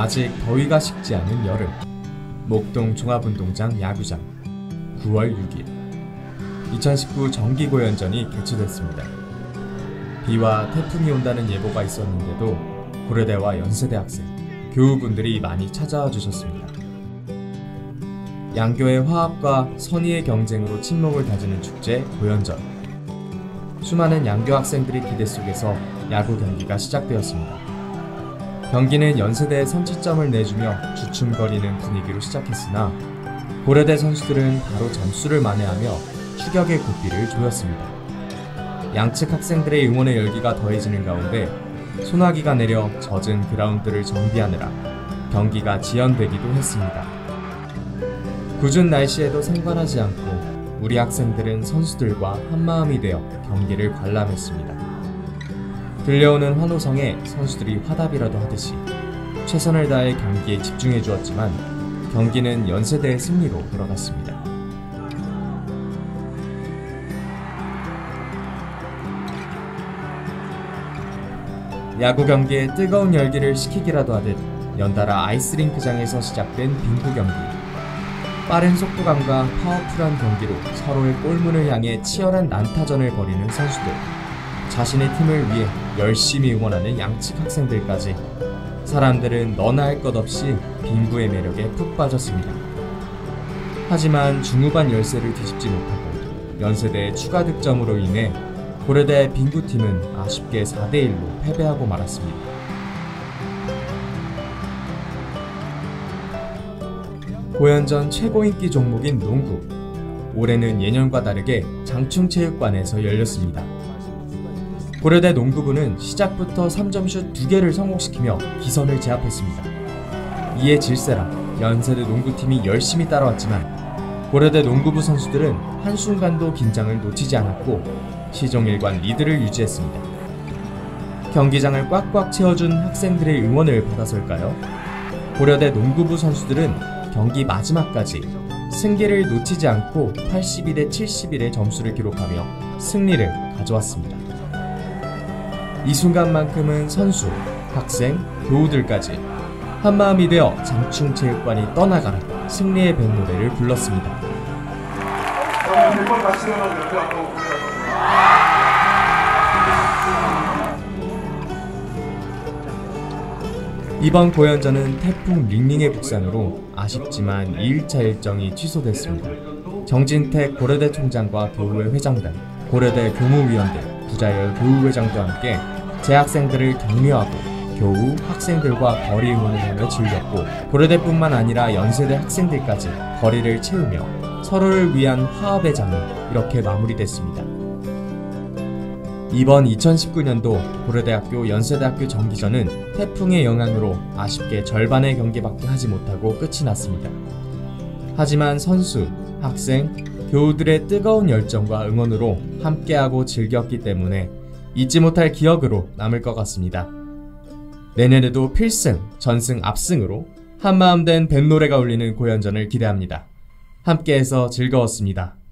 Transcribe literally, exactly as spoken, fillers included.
아직 더위가 식지 않은 여름. 목동 종합운동장 야구장. 구월 육일 이천십구 정기고연전이 개최됐습니다. 비와 태풍이 온다는 예보가 있었는데도 고려대와 연세대 학생, 교우분들이 많이 찾아와 주셨습니다. 양교의 화합과 선의의 경쟁으로 친목을 다지는 축제 고연전. 수많은 양교 학생들의 기대 속에서 야구 경기가 시작되었습니다. 경기는 연세대의 선취점을 내주며 주춤거리는 분위기로 시작했으나 고려대 선수들은 바로 점수를 만회하며 추격의 고삐를 조였습니다. 양측 학생들의 응원의 열기가 더해지는 가운데 소나기가 내려 젖은 그라운드를 정비하느라 경기가 지연되기도 했습니다. 궂은 날씨에도 상관하지 않고 우리 학생들은 선수들과 한마음이 되어 경기를 관람했습니다. 들려오는 환호성에 선수들이 화답이라도 하듯이 최선을 다해 경기에 집중해 주었지만 경기는 연세대의 승리로 돌아갔습니다. 야구 경기에 뜨거운 열기를 식히기라도 하듯 연달아 아이스링크장에서 시작된 빙구 경기. 빠른 속도감과 파워풀한 경기로 서로의 골문을 향해 치열한 난타전을 벌이는 선수들, 자신의 팀을 위해 열심히 응원하는 양측 학생들까지 사람들은 너나 할 것 없이 빙구의 매력에 푹 빠졌습니다. 하지만 중후반 열세를 뒤집지 못하고 연세대의 추가 득점으로 인해 고려대 빙구팀은 아쉽게 사 대 일로 패배하고 말았습니다. 고연전 최고 인기 종목인 농구. 올해는 예년과 다르게 장충체육관에서 열렸습니다. 고려대 농구부는 시작부터 삼 점슛 두 개를 성공시키며 기선을 제압했습니다. 이에 질세라 연세대 농구팀이 열심히 따라왔지만 고려대 농구부 선수들은 한순간도 긴장을 놓치지 않았고 시종일관 리드를 유지했습니다. 경기장을 꽉꽉 채워준 학생들의 응원을 받아서일까요? 고려대 농구부 선수들은 경기 마지막까지 승기를 놓치지 않고 팔십이 대 칠십일의 점수를 기록하며 승리를 가져왔습니다. 이 순간만큼은 선수, 학생, 교우들까지 한마음이 되어 장충체육관이 떠나가라 승리의 뱃노래를 불렀습니다. 이번 고연전은 태풍 링링의 북상으로 아쉽지만 이 일차 일정이 취소됐습니다. 정진택 고려대 총장과 교우회 회장단, 고려대 교무위원들, 부자열 교우회장과 함께 재학생들을 격려하고 교우, 학생들과 거리 응원을 하며 즐겼고 고려대뿐만 아니라 연세대 학생들까지 거리를 채우며 서로를 위한 화합의 장이 이렇게 마무리됐습니다. 이번 이천십구 년도 고려대학교 연세대학교 정기전은 태풍의 영향으로 아쉽게 절반의 경기밖에 하지 못하고 끝이 났습니다. 하지만 선수, 학생, 교우들의 뜨거운 열정과 응원으로 함께하고 즐겼기 때문에 잊지 못할 기억으로 남을 것 같습니다. 내년에도 필승, 전승, 압승으로 한마음 된 뱃노래가 울리는 고연전을 기대합니다. 함께해서 즐거웠습니다.